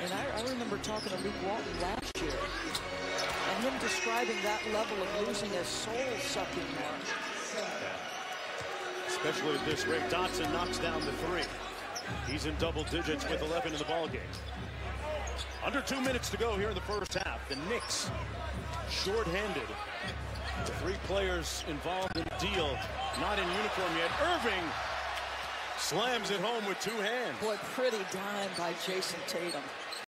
And I remember talking to Luke Walton last year, and him describing that level of losing a soul-sucking mark. Especially at this rate. Dotson knocks down the three. He's in double digits with 11 in the ballgame. Under 2 minutes to go here in the first half. The Knicks short-handed. 3 players involved in the deal, not in uniform yet. Irving slams it home with 2 hands. Boy, pretty dime by Jason Tatum.